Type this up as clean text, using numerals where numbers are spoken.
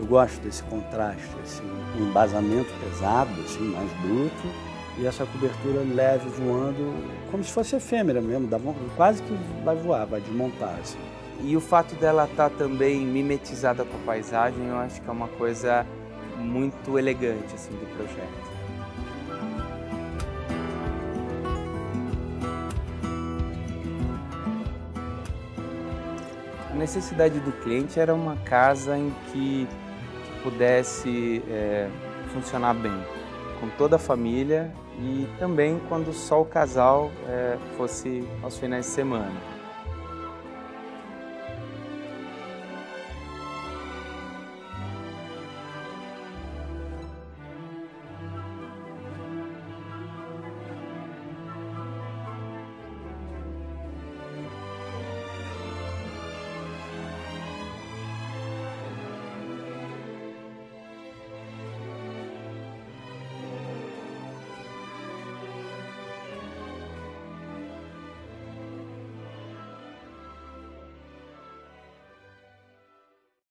Eu gosto desse contraste, assim, um embasamento pesado, assim, mais bruto, e essa cobertura leve voando, como se fosse efêmera mesmo, quase que vai voar, vai desmontar, assim. E o fato dela estar também mimetizada com a paisagem, eu acho que é uma coisa muito elegante assim, do projeto. A necessidade do cliente era uma casa em que pudesse funcionar bem, com toda a família e também quando só o casal fosse aos finais de semana.